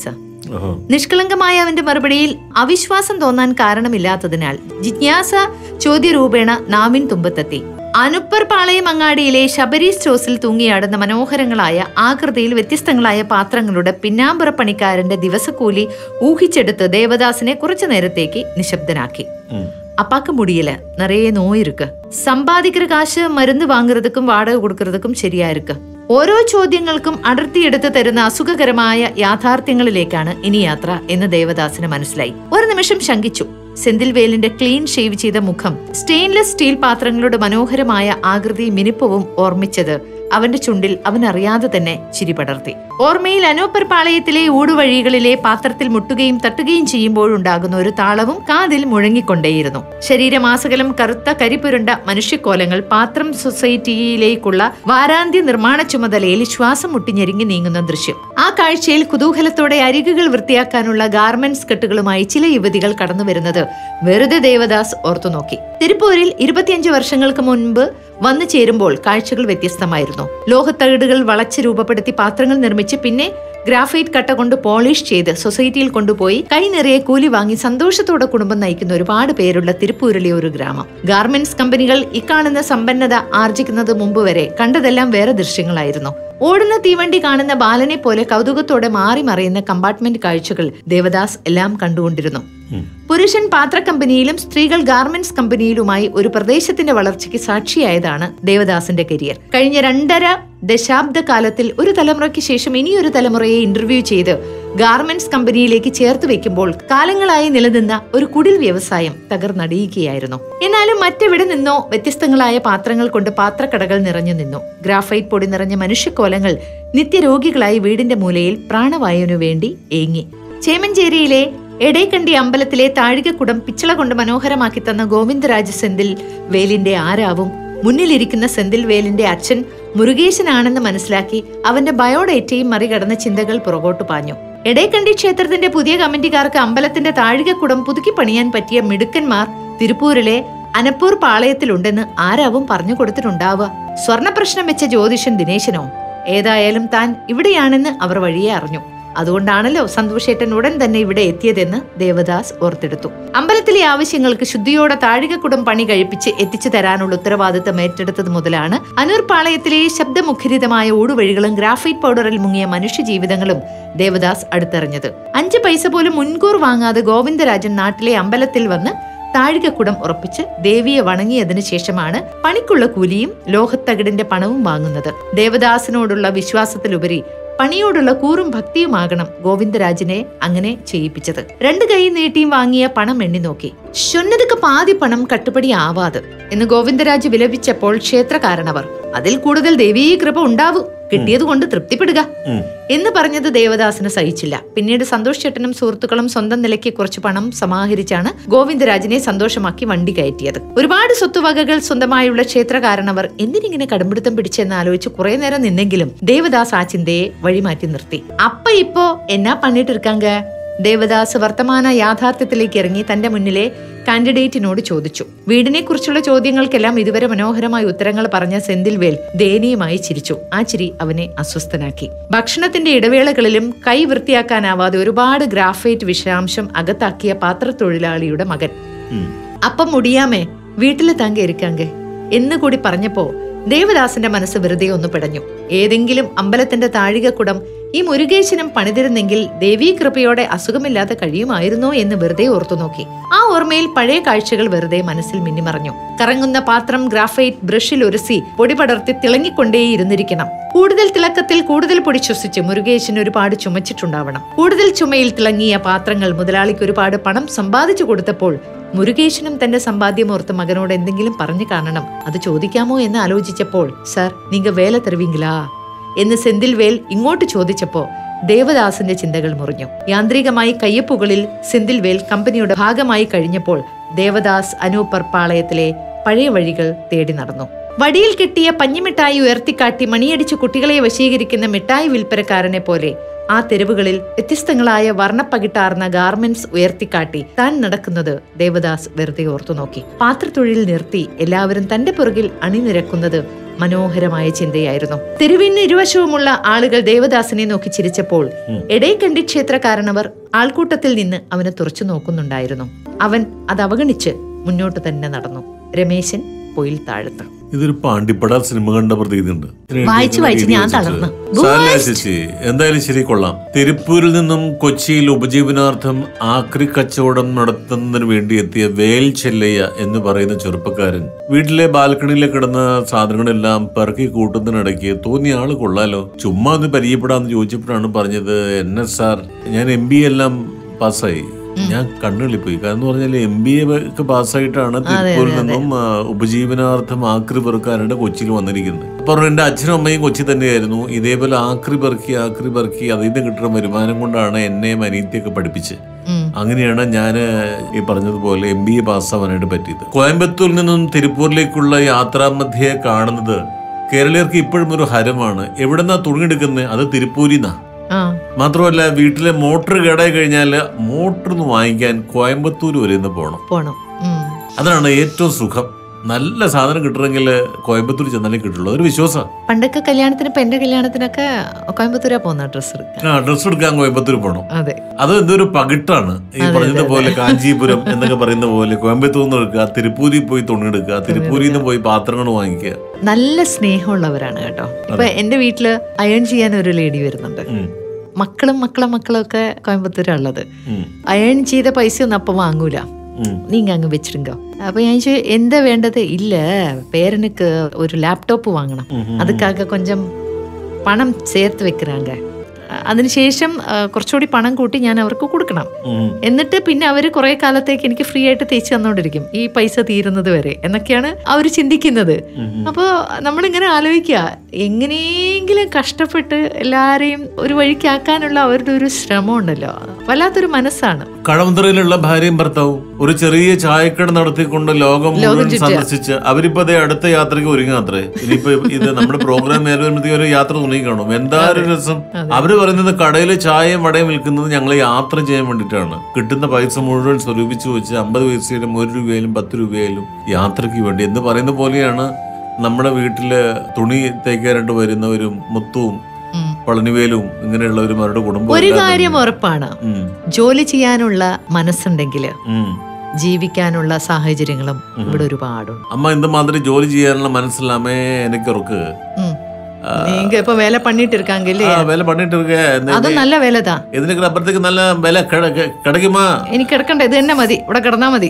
നിഷ്കളങ്കമായ അവന്റെ മറുപടിയിൽ അവിശ്വാസം തോന്നാൻ കാരണമില്ലാത്തതിനാൽ ജിജ്ഞാസ ചോദ്യരൂപേണ നാവിൻ തുമ്പത്തെത്തി. അനുപ്പർ പാളയം അങ്ങാടിയിലെ ശബരി സ്റ്റോസിൽ തൂങ്ങിയാടുന്ന മനോഹരങ്ങളായ ആകൃതിയിൽ വ്യത്യസ്തങ്ങളായ പാത്രങ്ങളുടെ പിന്നാമ്പുറ പണിക്കാരന്റെ ദിവസക്കൂലി ഊഹിച്ചെടുത്ത് ദേവദാസിനെ കുറച്ചു നേരത്തേക്ക് നിശബ്ദനാക്കി. അപ്പാക്ക് മുടിയല നിറയെ നോയിருக்கு, സമ്പാദിക്കുന്ന കാശ് മരുന്ന് വാങ്ങുന്നതുക്കും വാടക കൊടുക്കുന്നതുക്കും ശരിയായിരിക്കും. ഓരോ ചോദ്യങ്ങൾക്കും അടർത്തിയെടുത്ത് തരുന്ന അസുഖകരമായ യാഥാർത്ഥ്യങ്ങളിലേക്കാണ് ഇനി യാത്ര എന്ന് ദേവദാസിന് മനസ്സിലായി. ഒരു നിമിഷം ശങ്കിച്ചു. സെന്തിൽവേലിന്റെ ക്ലീൻ ഷേവ് ചെയ്ത മുഖം, സ്റ്റെയിൻലെസ് സ്റ്റീൽ പാത്രങ്ങളുടെ മനോഹരമായ ആകൃതി മിനുപ്പവും ഓർമ്മിച്ചത് അവന്റെ ചുണ്ടിൽ അവനറിയാതെ തന്നെ ചിരി പടർത്തി. ഓർമ്മയിൽ അനൂപ്പർ പാളയത്തിലെ ഊടുവഴികളിലെ പാത്രത്തിൽ മുട്ടുകയും തട്ടുകയും ചെയ്യുമ്പോഴുണ്ടാകുന്ന ഒരു താളവും കാതിൽ മുഴങ്ങിക്കൊണ്ടേയിരുന്നു. ശരീരമാസകലം കറുത്ത കരിപുരുണ്ട മനുഷ്യക്കോലങ്ങൾ പാത്രം സൊസൈറ്റിയിലേക്കുള്ള വാരാന്ത്യ നിർമ്മാണ ചുമതലയിൽ ശ്വാസം മുട്ടിഞ്ഞെരുങ്ങി നീങ്ങുന്ന ദൃശ്യം. ആ കാഴ്ചയിൽ കുതൂഹലത്തോടെ അരികുകൾ വൃത്തിയാക്കാനുള്ള ഗാർമെന്റ്സ് കെട്ടുകളുമായി ചില യുവതികൾ കടന്നുവരുന്നത് വെറുതെ ദേവദാസ് ഓർത്തുനോക്കി. തിരുപ്പൂരിൽ ഇരുപത്തിയഞ്ച് വർഷങ്ങൾക്ക് മുൻപ് വന്നു ചേരുമ്പോൾ കാഴ്ചകൾ വ്യത്യസ്തമായിരുന്നു. ലോഹത്തകിടുകൾ വളച്ച് രൂപപ്പെടുത്തി പാത്രങ്ങൾ നിർമ്മിച്ച് പിന്നെ ഗ്രാഫൈറ്റ് കട്ട കൊണ്ട് പോളിഷ് ചെയ്ത് സൊസൈറ്റിയിൽ കൊണ്ടുപോയി കൈ നിറയെ കൂലി വാങ്ങി സന്തോഷത്തോടെ കുടുംബം നയിക്കുന്ന ഒരുപാട് പേരുള്ള തിരുപ്പൂരിലെ ഒരു ഗ്രാമം. ഗാർമെന്റ്സ് കമ്പനികൾ ഇക്കാണുന്ന സമ്പന്നത ആർജിക്കുന്നത് മുമ്പ് വരെ കണ്ടതെല്ലാം വേറെ ദൃശ്യങ്ങളായിരുന്നു. ഓടുന്ന തീവണ്ടി കാണുന്ന ബാലനെ പോലെ കൗതുകത്തോടെ മാറി മറിയുന്ന കമ്പാർട്ട്മെന്റ് കാഴ്ചകൾ ദേവദാസ് എല്ലാം കണ്ടുകൊണ്ടിരുന്നു. പുരുഷൻ പാത്ര കമ്പനിയിലും സ്ത്രീകൾ ഗാർമെന്റ്സ് കമ്പനിയിലുമായി ഒരു പ്രദേശത്തിന്റെ വളർച്ചയ്ക്ക് സാക്ഷിയായതാണ് ദേവദാസിന്റെ കരിയർ. കഴിഞ്ഞ രണ്ടര ദശാബ്ദ കാലത്തിൽ ഒരു തലമുറയ്ക്ക് ശേഷം ഇനിയൊരു തലമുറയെ ഇന്റർവ്യൂ ചെയ്ത് ഗാർമെന്റ്സ് കമ്പനിയിലേക്ക് ചേർത്ത് വെക്കുമ്പോൾ കാലങ്ങളായി നിലനിന്ന ഒരു കുടിൽ വ്യവസായം തകർന്നടിയുകയായിരുന്നു. എന്നാലും മറ്റെവിടെ നിന്നോ വ്യത്യസ്തങ്ങളായ പാത്രങ്ങൾ കൊണ്ട് പാത്രക്കടകൾ നിറഞ്ഞു നിന്നു. ഗ്രാഫൈറ്റ് പൊടി നിറഞ്ഞ മനുഷ്യക്കോലങ്ങൾ നിത്യരോഗികളായി വീടിന്റെ മൂലയിൽ പ്രാണവായുവിനു വേണ്ടി ഏങ്ങി. ചേമഞ്ചേരിയിലെ എടേക്കണ്ടി അമ്പലത്തിലെ താഴികക്കുടം പിച്ചള കൊണ്ട് മനോഹരമാക്കി തന്ന ഗോവിന്ദരാജ് സെന്തിൽ വേലിന്റെ ആരാവും മുന്നിലിരിക്കുന്ന സെന്തിൽ വേലിന്റെ അച്ഛൻ മുരുകേശനാണെന്ന് മനസ്സിലാക്കി അവന്റെ ബയോഡേറ്റയും മറികടന്ന ചിന്തകൾ പുറകോട്ടു പാഞ്ഞു. എടേക്കണ്ടി ക്ഷേത്രത്തിന്റെ പുതിയ കമ്മിറ്റിക്കാർക്ക് അമ്പലത്തിന്റെ താഴികക്കുടം പുതുക്കി പണിയാൻ പറ്റിയ മിടുക്കന്മാർ തിരുപ്പൂരിലെ അനപ്പൂർ പാളയത്തിലുണ്ടെന്ന് ആരാവും പറഞ്ഞു കൊടുത്തിട്ടുണ്ടാവുക. സ്വർണ പ്രശ്നം വെച്ച ജ്യോതിഷൻ ദിനേശനോ? ഏതായാലും താൻ ഇവിടെയാണെന്ന് അവർ വഴിയെ അറിഞ്ഞു. അതുകൊണ്ടാണല്ലോ സന്തോഷേട്ടൻ ഉടൻ തന്നെ ഇവിടെ എത്തിയതെന്ന് ദേവദാസ് ഓർത്തെടുത്തു. അമ്പലത്തിലെ ആവശ്യങ്ങൾക്ക് ശുദ്ധിയോടെ താഴികക്കുടം പണി കഴിപ്പിച്ച് എത്തിച്ചു തരാനുള്ള ഉത്തരവാദിത്തം ഏറ്റെടുത്തത് മുതലാണ് അനൂർ പാളയത്തിലെ ശബ്ദമുഖരിതമായ ഊടുവഴികളും ഗ്രാഫൈറ്റ് പൗഡറിൽ മുങ്ങിയ മനുഷ്യജീവിതങ്ങളും ദേവദാസ് അടുത്തറിഞ്ഞത്. അഞ്ച് പൈസ പോലും മുൻകൂർ വാങ്ങാതെ ഗോവിന്ദരാജൻ നാട്ടിലെ അമ്പലത്തിൽ വന്ന് താഴികക്കുടം ഉറപ്പിച്ച് ദേവിയെ വണങ്ങിയതിനു ശേഷമാണ് പണിക്കുള്ള കൂലിയും ലോഹത്തകിടിന്റെ പണവും വാങ്ങുന്നത്. ദേവദാസിനോടുള്ള വിശ്വാസത്തിലുപരി പണിയോടുള്ള കൂറും ഭക്തിയുമാകണം ഗോവിന്ദരാജിനെ അങ്ങനെ ചെയ്യിപ്പിച്ചത്. രണ്ടു കൈ നീട്ടിയും വാങ്ങിയ പണം എണ്ണി നോക്കി. ശൊന്നതുക്ക് പാതി പണം കട്ടുപടി ആവാത് എന്ന് ഗോവിന്ദരാജ് വിലപിച്ചപ്പോൾ ക്ഷേത്രകാരണവർ അതിൽ കൂടുതൽ ദേവീ കൃപ ഉണ്ടാവൂ, കിട്ടിയത് കൊണ്ട് തൃപ്തിപ്പെടുക എന്ന് പറഞ്ഞത് ദേവദാസിന് സഹിച്ചില്ല. പിന്നീട് സന്തോഷ് ചേട്ടനും സുഹൃത്തുക്കളും സ്വന്തം നിലയ്ക്ക് കുറച്ച് പണം സമാഹരിച്ചാണ് ഗോവിന്ദരാജിനെ സന്തോഷമാക്കി വണ്ടി കയറ്റിയത്. ഒരുപാട് സ്വത്തുവകകൾ സ്വന്തമായുള്ള ക്ഷേത്രകാരണവർ എന്തിനിങ്ങനെ കടുംപിടുത്തം പിടിച്ചെന്ന് ആലോചിച്ച് കുറെ നേരം നിന്നെങ്കിലും ദേവദാസ് ആ ചിന്തയെ വഴിമാറ്റി നിർത്തി. അപ്പ ഇപ്പോ എന്നാ പണിയിട്ടിരിക്കാങ്ക? ദേവദാസ് വർത്തമാന യാഥാർത്ഥ്യത്തിലേക്ക് ഇറങ്ങി തന്റെ മുന്നിലെ കാൻഡിഡേറ്റിനോട് ചോദിച്ചു. വീടിനെ കുറിച്ചുള്ള ചോദ്യങ്ങൾക്കെല്ലാം ഇതുവരെ മനോഹരമായ ഉത്തരങ്ങൾ പറഞ്ഞ സെന്തിൽവേൽ ദയനീയമായി ചിരിച്ചു. ആ ചിരി അവനെ അസ്വസ്ഥനാക്കി. ഭക്ഷണത്തിന്റെ ഇടവേളകളിലും കൈ വൃത്തിയാക്കാനാവാതെ ഒരുപാട് ഗ്രാഫൈറ്റ് വിഷാംശം അകത്താക്കിയ പാത്രത്തൊഴിലാളിയുടെ മകൻ. അപ്പം മുടിയാമേ വീട്ടില് താങ്ക ഇരിക്കാങ്ക എന്നുകൂടി പറഞ്ഞപ്പോ ദേവദാസിന്റെ മനസ്സ് വെറുതെ ഒന്ന് പിടഞ്ഞു. ഏതെങ്കിലും അമ്പലത്തിന്റെ താഴികക്കുടം ഈ മുരുകേശനും പണിതിരുന്നെങ്കിൽ ദേവീ കൃപയോടെ അസുഖമില്ലാതെ കഴിയുമായിരുന്നോ എന്ന് വെറുതെ ഓർത്തുനോക്കി. ആ ഓർമ്മയിൽ പഴയ കാഴ്ചകൾ വെറുതെ മനസ്സിൽ മിന്നിമറഞ്ഞു. കറങ്ങുന്ന പാത്രം ഗ്രാഫൈറ്റ് ബ്രഷിൽ ഉരസി പൊടി പടർത്തി തിളങ്ങിക്കൊണ്ടേയിരുന്നിരിക്കണം. കൂടുതൽ തിളക്കത്തിൽ കൂടുതൽ പൊടി ശ്വസിച്ച് മുരുകേശൻ ഒരുപാട് ചുമച്ചിട്ടുണ്ടാവണം. കൂടുതൽ ചുമയിൽ തിളങ്ങിയ പാത്രങ്ങൾ മുതലാളിക്ക് ഒരുപാട് പണം സമ്പാദിച്ചു കൊടുത്തപ്പോൾ മുരുകേശനും തന്റെ സമ്പാദ്യമോർത്ത് മകനോട് എന്തെങ്കിലും പറഞ്ഞു കാണണം. അത് ചോദിക്കാമോ എന്ന് ആലോചിച്ചപ്പോൾ സാർ നീങ്ക വേല തരുവീങ്കിലാ എന്ന് സെന്തിൽവേൽ ഇങ്ങോട്ട് ചോദിച്ചപ്പോ ദേവദാസിന്റെ ചിന്തകൾ മുറിഞ്ഞു. യാന്ത്രികമായി കയ്യൊപ്പുകളിൽ സെന്തിൽവേൽ കമ്പനിയുടെ ഭാഗമായി കഴിഞ്ഞപ്പോൾ ദേവദാസ് അനൂപ്പർ പാളയത്തിലെ പഴയ വഴികൾ തേടി നടന്നു. വടിയിൽ കെട്ടിയ പഞ്ഞിമിഠായി ഉയർത്തിക്കാട്ടി മണിയടിച്ച് കുട്ടികളെ വശീകരിക്കുന്ന മിഠായി വിൽപ്പനക്കാരനെ പോലെ ആ തെരുവുകളിൽ വ്യത്യസ്തങ്ങളായ വർണ്ണപ്പകിട്ടാർന്ന ഗാർമെന്റ്സ് ഉയർത്തിക്കാട്ടി താൻ നടക്കുന്നത് ദേവദാസ് വെറുതെ ഓർത്തുനോക്കി. പാത്രത്തൊഴിൽ നിർത്തി എല്ലാവരും തന്റെ പുറകിൽ അണിനിരക്കുന്നത് മനോഹരമായ ചിന്തയായിരുന്നു. തെരുവിന് ഇരുവശവുമുള്ള ആളുകൾ ദേവദാസിനെ നോക്കി ചിരിച്ചപ്പോൾ എടേക്കണ്ടി ക്ഷേത്രക്കാരനവർ ആൾക്കൂട്ടത്തിൽ നിന്ന് അവനെ തുറച്ചു നോക്കുന്നുണ്ടായിരുന്നു. അവൻ അത് അവഗണിച്ച് മുന്നോട്ട് തന്നെ നടന്നു. രമേശൻ പൊയിൽ താഴ്ത്തു. ഇതൊരു പാണ്ടിപ്പട സിനിമ കണ്ട പ്രതീതിയുണ്ട്. വായിച്ചു വായിച്ച് ഞാൻ തളർന്നു. ചേച്ചി എന്തായാലും ശരി, കൊള്ളാം. തിരുപ്പൂരിൽ നിന്നും കൊച്ചിയിൽ ഉപജീവനാർത്ഥം ആക്രി കച്ചവടം നടത്തുന്നതിന് വേണ്ടി എത്തിയ വേൽ ചെല്ലയ്യ എന്ന് പറയുന്ന ചെറുപ്പക്കാരൻ വീട്ടിലെ ബാൽക്കണിയിൽ കിടന്ന സാധനങ്ങളെല്ലാം പെറുക്കി കൂട്ടുന്നതിനിടയ്ക്ക് തോന്നിയ ആള് കൊള്ളാലോ, ചുമ്മാ ഒന്ന് പരിചയപ്പെടാന്ന് ചോദിച്ചപ്പോഴാണ് പറഞ്ഞത്, എന്നെ സാർ ഞാൻ എം ബി എല്ലാം പാസ്സായി. ഞാൻ കണ്ണുകളിപ്പോയി. കാരണം പറഞ്ഞാൽ എം ബി എ ഒക്കെ പാസ്സായിട്ടാണ് തിരുപ്പൂരിൽ നിന്നും ഉപജീവനാർത്ഥം ആക്രി പെറുക്കാനായിട്ട് കൊച്ചിയിൽ വന്നിരിക്കുന്നത്. അപ്പൊ എന്റെ അച്ഛനും അമ്മയും കൊച്ചി തന്നെയായിരുന്നു. ഇതേപോലെ ആക്രി പെറുക്കി ആക്രി പെറുക്കി അതിൽ നിന്ന് കിട്ടുന്ന വരുമാനം കൊണ്ടാണ് എന്നെയും അനീതിയൊക്കെ പഠിപ്പിച്ച്. അങ്ങനെയാണ് ഞാൻ ഈ പറഞ്ഞതുപോലെ എം ബി എ പാസ്സാവാനായിട്ട് പറ്റിയത്. കോയമ്പത്തൂരിൽ നിന്നും തിരുപ്പൂരിലേക്കുള്ള യാത്രാമധ്യയെ കാണുന്നത് കേരളീയർക്ക് ഇപ്പോഴും ഒരു ഹരമാണ്. എവിടെന്നാ തുണിയെടുക്കുന്നത്? അത് തിരുപ്പൂരിന്നാ. മാത്രമല്ല വീട്ടിലെ മോട്ടർ കേടായി കഴിഞ്ഞാല് മോട്ടർ ഒന്ന് വാങ്ങിക്കാൻ കോയമ്പത്തൂർ വരെ ഒന്ന് പോണം പോണം അതാണ് ഏറ്റവും സുഖം. നല്ല സാധനം കിട്ടണമെങ്കിൽ കോയമ്പത്തൂർ ചെന്നാലേ കിട്ടുള്ളൂ. അതൊരു വിശ്വാസം. പണ്ടൊക്കെ കല്യാണത്തിന് പെന്റെ കല്യാണത്തിനൊക്കെ കോയമ്പത്തൂരാ പോകുന്ന ഡ്രസ് എടുക്കാൻ. ആ ഡ്രസ് എടുക്കാൻ കോയമ്പത്തൂർ പോകണം. അതെ, അത് എന്തൊരു പകിട്ടാണ്. ഈ പറഞ്ഞതുപോലെ കാഞ്ചീപുരം എന്നൊക്കെ പറയുന്ന പോലെ കോയമ്പത്തൂർ നിന്ന് എടുക്കുക, തിരുപ്പൂരിൽ പോയി തുണിയെടുക്കുക, തിരുപ്പൂരിൽ നിന്ന് പോയി പാത്രങ്ങൾ വാങ്ങിക്കുക. നല്ല സ്നേഹമുള്ളവരാണ് കേട്ടോ. ഇപ്പൊ എന്റെ വീട്ടില് അയൺ ചെയ്യാൻ ഒരു ലേഡി വരുന്നുണ്ട്. മക്കളും മക്കളും മക്കളും ഒക്കെ കോയമ്പത്തൂരാണുള്ളത്. അയൺ ചെയ്ത പൈസ ഒന്നും അപ്പം വാങ്ങൂല, நீங்க அங்க வச்சிருங்க. அப்ப ഞാൻ ചോദിച്ചു എന്താ വേണ്ടത്? ഇല്ല, പേരനുക്ക് ഒരു ലാപ്ടോപ്പ് വാങ്ങണം, അതുക്കാக கொஞ்சம் പണം ചേർത്ത് വെക്കുறாங்க. അതിനുശേഷം കുറച്ചുകൂടി പണം കൂട്ടി ഞാൻ അവർക്ക് കൊടുക്കണം. എന്നിട്ട് പിന്നെ അവര് കുറെ കാലത്തേക്ക് എനിക്ക് ഫ്രീ ആയിട്ട് തേച്ച് തന്നോണ്ടിരിക്കും ഈ പൈസ തീരുന്നത് വരെ എന്നൊക്കെയാണ് അവര് ചിന്തിക്കുന്നത്. അപ്പൊ നമ്മളിങ്ങനെ ആലോചിക്കുക, എങ്ങനെയെങ്കിലും കഷ്ടപ്പെട്ട് എല്ലാരെയും ഒരു വഴിക്കാക്കാനുള്ള അവരുടെ ഒരു ശ്രമം ഉണ്ടല്ലോ, വല്ലാത്തൊരു മനസ്സാണ്. കടവന്തറയിലുള്ള ഭാര്യയും ഭർത്താവും ഒരു ചെറിയ ചായക്കട നടത്തിക്കൊണ്ട് ലോകം മുഴുവൻ സന്ദർശിച്ച് അവരിപ്പോ അതേ അടുത്ത യാത്രയ്ക്ക് ഒരുങ്ങാത്രേ. ഇനിയിപ്പോ ഇത് നമ്മുടെ പ്രോഗ്രാം മേൽവരുമ്പോഴത്തേക്ക് ഒരു യാത്ര തുണി കാണും. എന്താ ഒരു രസം. അവര് പറയുന്നത് കടയിൽ ചായയും വടയും വിൽക്കുന്നത് ഞങ്ങൾ യാത്ര ചെയ്യാൻ വേണ്ടിയിട്ടാണ്. കിട്ടുന്ന പൈസ മുഴുവൻ സ്വരൂപിച്ചു വെച്ച് അമ്പത് പൈസയിലും ഒരു രൂപയിലും പത്ത് രൂപയിലും യാത്രയ്ക്ക് വേണ്ടി എന്ന് പറയുന്ന പോലെയാണ് നമ്മുടെ വീട്ടില് തുണി തേക്കാനായിട്ട് വരുന്നവരും മുത്തുവും പളനിവേലും ഇങ്ങനെയുള്ളവരും അവരുടെ കുടുംബം. ഒരു കാര്യം ഉറപ്പാണ്, ജോലി ചെയ്യാനുള്ള മനസ്സുണ്ടെങ്കിൽ ജീവിക്കാനുള്ള സാഹചര്യങ്ങളും ഇവിടെ ഒരുപാടുണ്ട്. അമ്മ എന്തുമാതിരി ജോലി ചെയ്യാനുള്ള മനസ്സിലാമേ എനിക്ക് ഉറക്ക്. நீங்க இப்ப வேலை பண்ணிட்டு இருக்காங்க இல்லையா? வேலை பண்ணிட்டு இருக்கேன். அது நல்ல வேலை தான். ഇതിനൊക്കെ അപ്പുറത്തേക്ക് നല്ല വില കിടക്കുമാ? എനിക്ക് കിടക്കണ്ട, ഇത് തന്നെ മതി, ഇവിടെ കിടന്നാ മതി.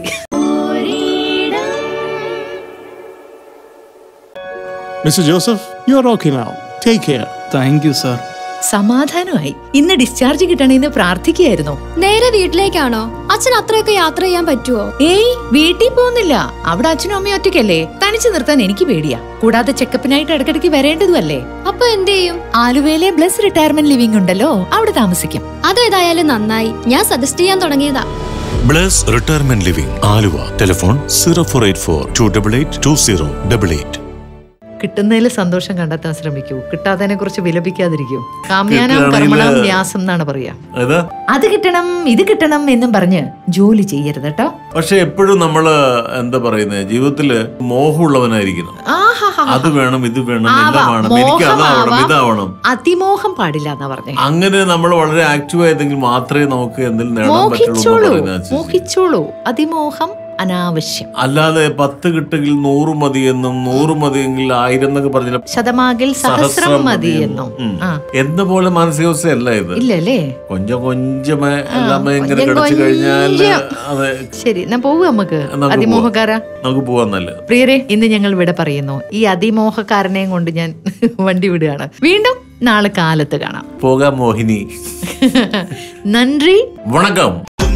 Mister Joseph, you are okay now. Take care. Thank you, sir. സമാധാനമായി. ഇന്ന് ഡിസ്ചാർജ് കിട്ടണമെന്ന് പ്രാർത്ഥിക്കുകയായിരുന്നു. നേരെ വീട്ടിലേക്കാണോ? അച്ഛൻ അത്രയൊക്കെ യാത്ര ചെയ്യാൻ പറ്റുമോ? ഏയ്, വീട്ടിൽ പോകുന്നില്ല. അവിടെ അച്ഛനും അമ്മയും ഒറ്റയ്ക്കല്ലേ, തനിച്ചു നിർത്താൻ എനിക്ക് പേടിയാ. കൂടാതെ ചെക്കപ്പിനായിട്ട് ഇടയ്ക്കിടയ്ക്ക് വരേണ്ടതുമല്ലേ. അപ്പൊ എന്ത് ചെയ്യും? ആലുവയിലെ ബ്ലസ് റിട്ടയർമെന്റ് ലിവിംഗ് ഉണ്ടല്ലോ, അവിടെ താമസിക്കും. അതേതായാലും നന്നായി, ഞാൻ സജസ്റ്റ് ചെയ്യാൻ തുടങ്ങിയതാ. Bless retirement living Aluva. Telephone zero four eight four two double eight two zero double eight. കിട്ടുന്നതിൽ സന്തോഷം കണ്ടെത്താൻ ശ്രമിക്കൂ, കിട്ടാത്തതിനെ കുറിച്ച് വിലപിക്കാതിരിക്കൂ. കാമ്യാനം കർമ്മണം ന്യാസം എന്നാണ് പറയാ. അത് കിട്ടണം ഇത് കിട്ടണം എന്നും പറഞ്ഞ് ജോലി ചെയ്യരുത് കേട്ടോ. പക്ഷെ എപ്പോഴും നമ്മള് എന്താ പറയുന്നത്, ജീവിതത്തില് മോഹമുള്ളവനായിരിക്കണം. അത് വേണം ഇത് വേണം എല്ലാം എനിക്ക് അതാവണം ഇതാവണം. അതിമോഹം പാടില്ല എന്നാ പറഞ്ഞേ. അങ്ങനെ നമ്മൾ വളരെ ആക്റ്റീവ് ആയതെങ്കിൽ മാത്രമേ നമുക്ക് എന്തെങ്കിലും നേടാൻ പറ്റുള്ളൂ. മോഹിച്ചോളൂ, അതിമോഹം അനാവശ്യം. അല്ലാതെ പത്ത് കിട്ടെങ്കിൽ നൂറ് മതിയെന്നും നൂറ് മതിയെങ്കിൽ ആയിരം എന്നൊക്കെ പറഞ്ഞ ശതമാകിൽ സഹസ്രം മതിയെന്നും എന്ന പോലെ മാനസികാവസ്ഥയല്ല ഇത്. ഇല്ലല്ലേ? കൊഞ്ചം കൊഞ്ചമേ എല്ലാമേ ഇങ്ങനെ കിടച്ചു കഴിഞ്ഞാല് അതെ ശരി, ഞാൻ പോവുക. നമുക്ക് അതിമോഹക്കാരാ നമുക്ക് പോവാൻ നല്ല. പ്രിയരെ, ഇന്ന് ഞങ്ങൾ ഇവിടെ പറയുന്നു, ഈ അതിമോഹക്കാരനെയും കൊണ്ട് ഞാൻ വണ്ടി വിടുകയാണ്. വീണ്ടും നാളെ കാലത്ത് കാണാം. പോകാം മോഹിനി. നന്ദി, വണക്കം.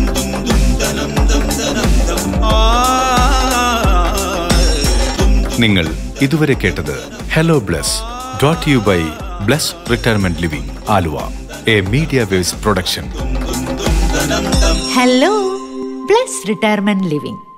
നിങ്ങൾ ഇതുവരെ കേട്ടത് hello bless, brought you by bless retirement living Aluva, a media waves production. Hello bless retirement living.